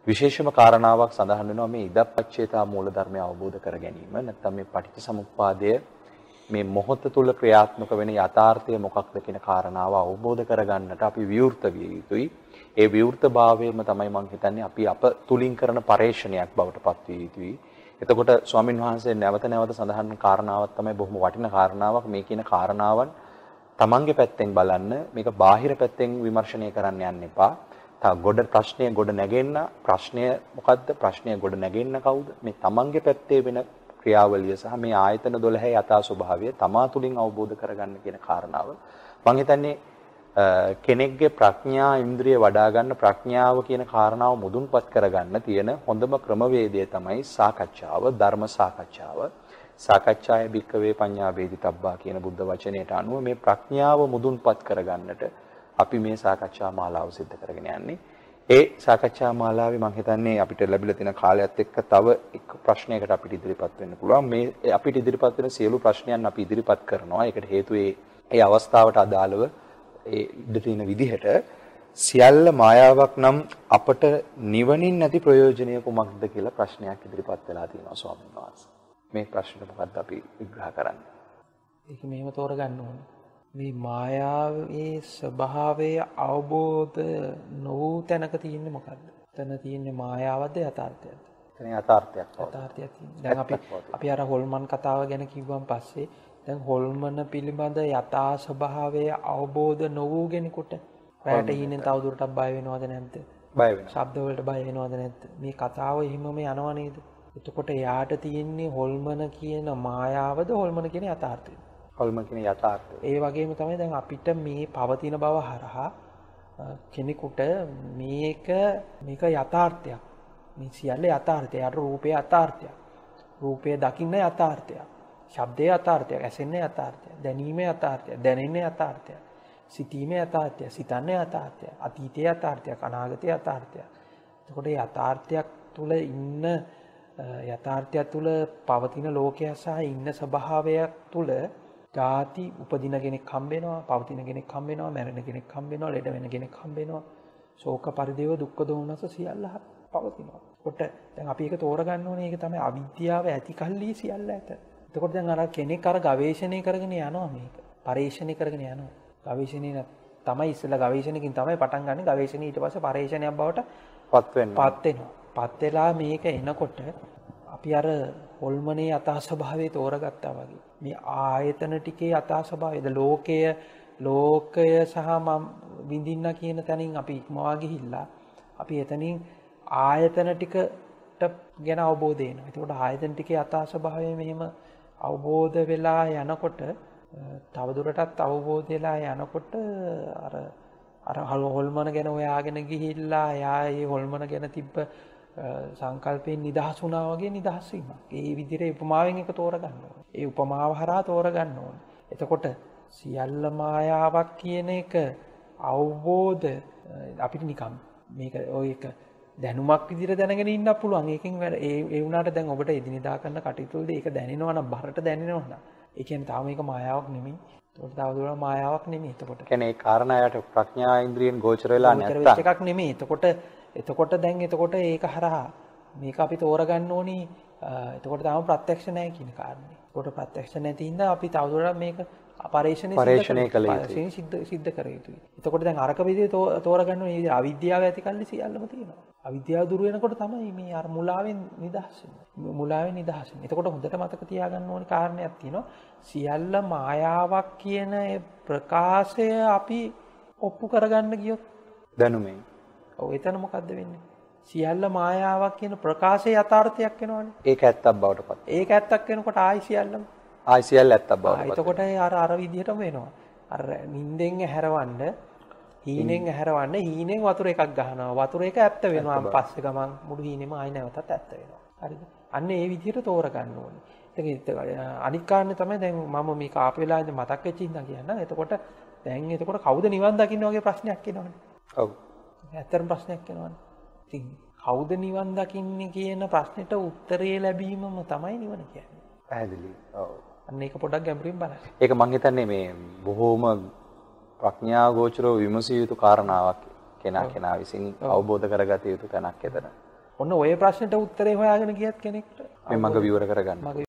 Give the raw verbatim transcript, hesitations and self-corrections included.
විශේෂම කාරණාවක් සඳහන් වෙනවා මේ ඉදප්පච්චේතා මූල ධර්මය අවබෝධ කර ගැනීම. නැත්නම් මේ පටිච්චසමුප්පාදය මේ මොහොත තුල ක්‍රියාත්මක වෙන යථාර්ථය මොකක්ද කියන කාරණාව අවබෝධ කරගන්නට අපි විවෘත විය යුතුයි. ඒ විවෘතභාවයම තමයි මම හිතන්නේ අපි අප තුලින් කරන පරේක්ෂණයක් බවට පත් විය යුතුයි. එතකොට ස්වාමින් වහන්සේ නැවත නැවත සඳහන් කාරණාවක් තමයි බොහොම වටිනා කාරණාවක්. මේ කියන කාරණාවන් තමන්ගේ පැත්තෙන් බලන්න, මේක බාහිර පැත්තෙන් විමර්ශනය කරන්න යන්න එපා. තා ගොඩ ප්‍රශ්නය ගොඩ නැගෙන්න ප්‍රශ්නය මොකද්ද? ප්‍රශ්නය ගොඩ නැගෙන්න කවුද? මේ තමන්ගේ පැත්තේ වෙන ක්‍රියාවලිය සහ මේ ආයතන දොළහේ යථා ස්වභාවය තමා තුලින් අවබෝධ කරගන්න කියන කාරණාව මම හිතන්නේ කෙනෙක්ගේ ප්‍රඥා ඉන්ද්‍රිය වඩා ගන්න ප්‍රඥාව කියන කාරණාව මුදුන්පත් කරගන්න තියෙන හොඳම ක්‍රමවේදය තමයි සාකච්ඡාව, ධර්ම සාකච්ඡාව. සාකච්ඡාය භික්කවේ පඤ්ඤා වේදිතබ්බා කියන බුද්ධ වචනයට අනුව මේ ප්‍රඥාව මුදුන්පත් කරගන්නට අපි මේ සාකච්ඡා මාලාව සිදු කරගෙන යන්නේ. ඒ සාකච්ඡා මාලාවේ මම හිතන්නේ අපිට ලැබිලා තියෙන කාලයත් එක්ක තව එක ප්‍රශ්නයකට අපිට ඉදිරිපත් වෙන්න පුළුවන්. මේ අපිට ඉදිරිපත් වෙන සියලු ප්‍රශ්නයන් අපි ඉදිරිපත් කරනවා. ඒකට හේතුව ඒ ඒ අවස්ථාවට අදාළව ඒ ඉදිරි තියෙන විදිහට සියල්ල මායාවක් නම් අපට නිවනින් නැති ප්‍රයෝජනය කුමක්ද කියලා ප්‍රශ්නයක් ඉදිරිපත් වෙලා තියෙනවා ස්වාමීන් වහන්සේ. මේ ප්‍රශ්නෙට මොකද්ද අපි විග්‍රහ කරන්නේ? ඒක මෙහෙම තෝරගන්න ඕනේ. මේ මායාවේ ස්වභාවය අවබෝධ නොවූ තැනක තියෙන්නේ මොකද්ද? එතන තියෙන්නේ මායාවද යථාර්ථයද? එතන යථාර්ථයක්. යථාර්ථයක් තියෙනවා. දැන් අපි අපි අර හොල්මන් කතාව ගැන කිව්වන් පස්සේ දැන් හොල්මන පිළිබඳ යථා ස්වභාවය අවබෝධ නොවූ කෙනෙකුට රැට හීනෙන් තවදුරටත් බය වෙනවද නැද්ද? බය වෙනවා. ශබ්ද වලට බය වෙනවද නැද්ද? මේ කතාව එහෙමම යනව නේද? එතකොට එයාට තියෙන්නේ හොල්මන කියන මායාවද හොල්මන කියන යථාර්ථයද? හොල්මන කියන යථාර්ථය. ඒ වගේම තමයි දැන් අපිට මේ පවතින බව හරහා කෙනෙකුට මේක මේක යථාර්ථයක්. මේ සියල්ල යථාර්ථය. යට රූපේ යථාර්ථයක්. රූපය දකින්න යථාර්ථයක්. ශබ්දයේ යථාර්ථයක්. ඇසෙන්නේ යථාර්ථයක්. දැනීමේ යථාර්ථයක්. දැනෙන්නේ යථාර්ථයක්. සිතීමේ යථාර්ථයක්. සිතන්නේ යථාර්ථයක්. අතීතයේ යථාර්ථයක්. අනාගතයේ යථාර්ථයක්. එතකොට යථාර්ථයක් තුල ඉන්න යථාර්ථය තුළ පවතින ලෝකය සහ ඉන්න ස්වභාවයක් තුළ ජාති උපදින කෙනෙක් හම්බ වෙනවා, පවතින කෙනෙක් හම්බ වෙනවා, මැරෙන කෙනෙක් හම්බ වෙනවා, ලෙඩ වෙන කෙනෙක් හම්බ වෙනවා. ශෝක පරිදේව දුක්ඛ දෝමනස සියල්ල පවතිනවා. කොට දැන් අපි ඒක තෝරගන්න ඕනේ. ඒක තමයි අවිද්‍යාව ඇති කල්ලි සියල්ල ඇත. එතකොට දැන් අර කෙනෙක් අර ගවේෂණය කරගෙන යනවා මේක. පරීක්ෂණය කරගෙන යනවා. ගවේෂණය තමයි ඉස්සෙල්ලා ගවේෂණයකින් තමයි පටන් ගන්න. ගවේෂණය ඊට පස්සේ පරීක්ෂණයක් බවට පත් වෙනවා. පත් වෙනවා. පත් වෙලා මේක එනකොට අපි අර හොල්මනේ යථා ස්වභාවය තෝරගත්තා වගේ. මේ ආයතන ටිකේ යථා ස්වභාවයද ලෝකය ලෝකය සහ මම විඳින්න කියන තැනින් අපි ඉක්මවා ගිහිල්ලා අපි එතනින් ආයතන ටිකට ගැන අවබෝධ වෙනවා. ඒකට ආයතන ටිකේ යථා ස්වභාවය මෙහෙම අවබෝධ වෙලා යනකොට තවදුරටත් අවබෝධ වෙලා යනකොට අර අර හොල්මන ගැන හොයාගෙන ගිහිල්ලා යා ඒ හොල්මන ගැන තිබ්බ සංකල්පයෙන් නිදහස් වුණා වගේ නිදහස් වීමක්. ඒ විදිහට උපමාවෙන් එක තෝරගන්න ඕනේ. ඒ උපමාව හරහා තෝරගන්න ඕනේ. එතකොට සියල්ල මායාවක් කියන එක අවබෝධ අපිට නිකම් මේක ඔය එක දැනුමක් විදිහට දැනගෙන ඉන්න පුළුවන්. ඒකෙන් ඒ ඒ වුණාට දැන් ඔබට එදිනෙදා කරන කටයුතුවලදී ඒක දැනෙනවා නම් බරට දැනෙනවා නම් ඒ කියන්නේ තාම මේක මායාවක් නෙමෙයි. ඒකට තවදුරටත් මායාවක් නෙමෙයි. එතකොට කියන්නේ ඒ කාරණාවට ප්‍රඥා ඉන්ද්‍රියෙන් ගෝචර වෙලා නැත්තම් ගෝචර වෙච්ච එකක් නෙමෙයි. එතකොට එතකොට දැන් එතකොට ඒක හරහා මේක අපි තෝරගන්න ඕනි. එතකොට තාම ප්‍රත්‍යක්ෂ නැහැ කියන කාරණේ. ඒකට ප්‍රත්‍යක්ෂ නැති හින්දා අපි තවදුරටත් මේක පරීක්ෂණය කළ යුතුයි. සිද්ධ සිද්ධ කර යුතුයි. එතකොට දැන් අරක විදිහේ තෝරගන්න ඕනේ. අවිද්‍යාව ඇති කල්ලි සියල්ලම තියෙනවා. අවිද්‍යාව දුර වෙනකොට තමයි මේ අර මුලාවෙන් නිදහස් වෙන්නේ. මුලාවෙන් නිදහස් වෙන්නේ. එතකොට හොඳට මතක තියාගන්න ඕනේ කාරණයක් තියෙනවා. සියල්ල මායාවක් කියන ප්‍රකාශය අපි ඔප්පු කරගන්න ගියොත් දැනුමෙන් ඔව් එතන මොකද්ද වෙන්නේ? සියල්ල මායාවක් කියන ප්‍රකාශයේ යථාර්ථයක් වෙනවනේ. ඒක ඇත්තක් බවට පත්. ඒක ඇත්තක් වෙනකොට ආයි සියල්ලම ආයි සියල්ල ඇත්තක් බවට පත්. එතකොට අර අර විදිහටම වෙනවා. අර නිින්දෙන් ඇහැරවන්න, හීනෙන් ඇහැරවන්න, හීනෙන් වතුර එකක් ගහනවා. වතුර එක ඇත්ත වෙනවා. පස්සේ ගමන් මුළු හීනෙම ආයි නැවතත් ඇත්ත වෙනවා. හරිද? අන්න ඒ විදිහට තෝරගන්න ඕනේ. ඒක අනික් කාරණේ තමයි දැන් මම මේක ආපු වෙලාවේ මතක් වෙච්ච ඉඳන් කියන්න. එතකොට දැන් එතකොට කවුද නිවන් දකින්න වගේ ප්‍රශ්නයක් එනවනේ. ඔව්. ඇත්තටම ප්‍රශ්නයක් එනවනේ. ඉතින් කවුද නිවන් දකින්නේ කියන ප්‍රශ්නෙට උත්තරේ ලැබීමම තමයි නිවන කියන්නේ. පැහැදිලි. ඔව්. අන්න ඒක පොඩ්ඩක් ගැඹුරින් බලන්න. ඒක මම හිතන්නේ මේ බොහෝම ප්‍රඥා ගෝචරව විමසිය යුතු කාරණාවක් කෙනා කෙනා විසින් අවබෝධ කරගත යුතු තැනක් එතන. ඔන්න ඔය ප්‍රශ්නෙට උත්තරේ හොයාගෙන ගියත් කෙනෙක්ට මේ මඟ විවර කරගන්න.